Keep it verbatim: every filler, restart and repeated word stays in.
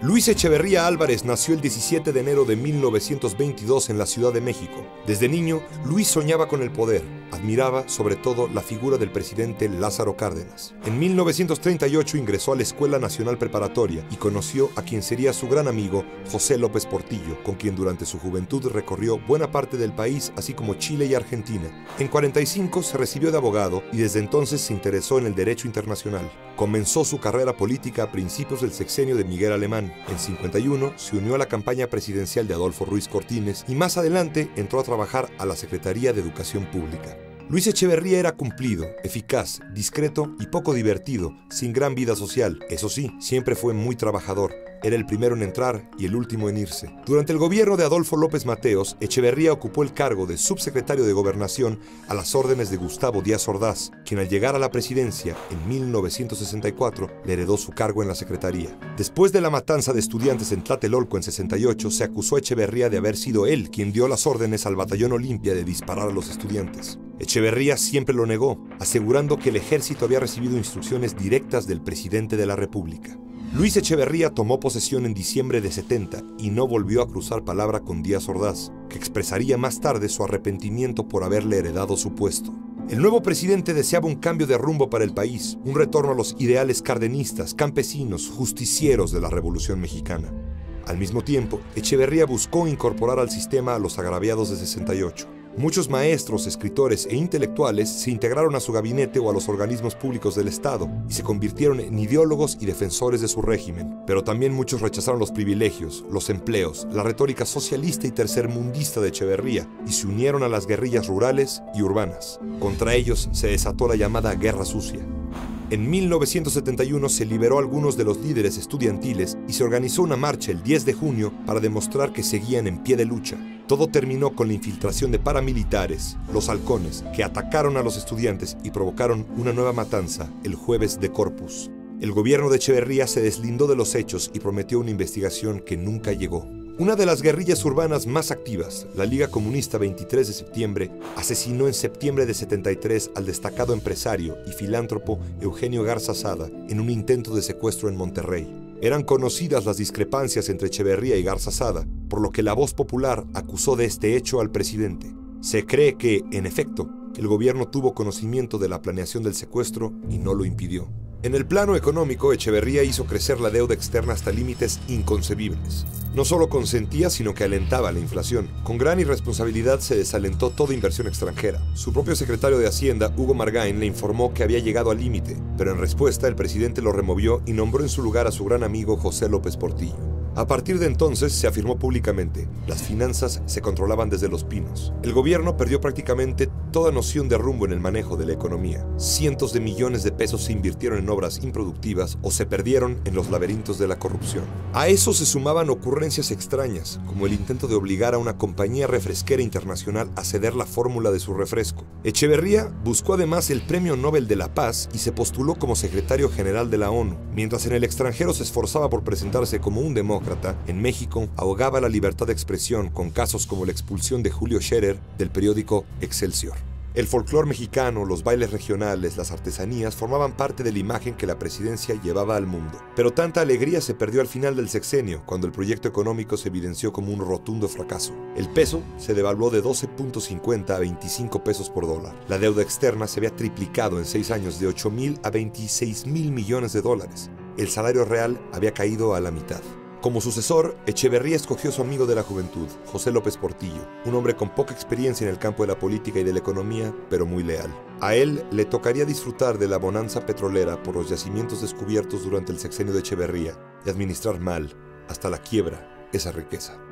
Luis Echeverría Álvarez nació el diecisiete de enero de mil novecientos veintidós en la Ciudad de México. Desde niño, Luis soñaba con el poder. Admiraba, sobre todo, la figura del presidente Lázaro Cárdenas. En mil novecientos treinta y ocho ingresó a la Escuela Nacional Preparatoria y conoció a quien sería su gran amigo, José López Portillo, con quien durante su juventud recorrió buena parte del país, así como Chile y Argentina. En cuarenta y cinco se recibió de abogado y desde entonces se interesó en el derecho internacional. Comenzó su carrera política a principios del sexenio de Miguel Alemán. En cincuenta y uno se unió a la campaña presidencial de Adolfo Ruiz Cortines y más adelante entró a trabajar a la Secretaría de Educación Pública. Luis Echeverría era cumplido, eficaz, discreto y poco divertido, sin gran vida social. Eso sí, siempre fue muy trabajador. Era el primero en entrar y el último en irse. Durante el gobierno de Adolfo López Mateos, Echeverría ocupó el cargo de subsecretario de Gobernación a las órdenes de Gustavo Díaz Ordaz, quien al llegar a la presidencia en mil novecientos sesenta y cuatro le heredó su cargo en la secretaría. Después de la matanza de estudiantes en Tlatelolco en sesenta y ocho, se acusó a Echeverría de haber sido él quien dio las órdenes al batallón Olimpia de disparar a los estudiantes. Echeverría siempre lo negó, asegurando que el ejército había recibido instrucciones directas del presidente de la República. Luis Echeverría tomó posesión en diciembre de setenta y no volvió a cruzar palabra con Díaz Ordaz, que expresaría más tarde su arrepentimiento por haberle heredado su puesto. El nuevo presidente deseaba un cambio de rumbo para el país, un retorno a los ideales cardenistas, campesinos, justicieros de la Revolución Mexicana. Al mismo tiempo, Echeverría buscó incorporar al sistema a los agraviados de sesenta y ocho. Muchos maestros, escritores e intelectuales se integraron a su gabinete o a los organismos públicos del Estado y se convirtieron en ideólogos y defensores de su régimen. Pero también muchos rechazaron los privilegios, los empleos, la retórica socialista y tercermundista de Echeverría y se unieron a las guerrillas rurales y urbanas. Contra ellos se desató la llamada Guerra Sucia. En mil novecientos setenta y uno se liberó a algunos de los líderes estudiantiles y se organizó una marcha el diez de junio para demostrar que seguían en pie de lucha. Todo terminó con la infiltración de paramilitares, los halcones, que atacaron a los estudiantes y provocaron una nueva matanza el jueves de Corpus. El gobierno de Echeverría se deslindó de los hechos y prometió una investigación que nunca llegó. Una de las guerrillas urbanas más activas, la Liga Comunista veintitrés de septiembre, asesinó en septiembre de setenta y tres al destacado empresario y filántropo Eugenio Garza Sada en un intento de secuestro en Monterrey. Eran conocidas las discrepancias entre Echeverría y Garza Sada, por lo que la Voz Popular acusó de este hecho al presidente. Se cree que, en efecto, el gobierno tuvo conocimiento de la planeación del secuestro y no lo impidió. En el plano económico, Echeverría hizo crecer la deuda externa hasta límites inconcebibles. No solo consentía, sino que alentaba la inflación. Con gran irresponsabilidad se desalentó toda inversión extranjera. Su propio secretario de Hacienda, Hugo Margain, le informó que había llegado al límite, pero en respuesta el presidente lo removió y nombró en su lugar a su gran amigo José López Portillo. A partir de entonces se afirmó públicamente, las finanzas se controlaban desde Los Pinos. El gobierno perdió prácticamente toda noción de rumbo en el manejo de la economía. Cientos de millones de pesos se invirtieron en obras improductivas o se perdieron en los laberintos de la corrupción. A eso se sumaban ocurrencias extrañas, como el intento de obligar a una compañía refresquera internacional a ceder la fórmula de su refresco. Echeverría buscó además el Premio Nobel de la Paz y se postuló como secretario general de la ONU. Mientras en el extranjero se esforzaba por presentarse como un demócrata, en México ahogaba la libertad de expresión con casos como la expulsión de Julio Scherer del periódico Excelsior. El folclore mexicano, los bailes regionales, las artesanías formaban parte de la imagen que la presidencia llevaba al mundo. Pero tanta alegría se perdió al final del sexenio, cuando el proyecto económico se evidenció como un rotundo fracaso. El peso se devaluó de doce punto cincuenta a veinticinco pesos por dólar. La deuda externa se había triplicado en seis años de ocho mil a veintiséis mil millones de dólares. El salario real había caído a la mitad. Como sucesor, Echeverría escogió a su amigo de la juventud, José López Portillo, un hombre con poca experiencia en el campo de la política y de la economía, pero muy leal. A él le tocaría disfrutar de la bonanza petrolera por los yacimientos descubiertos durante el sexenio de Echeverría y administrar mal, hasta la quiebra, esa riqueza.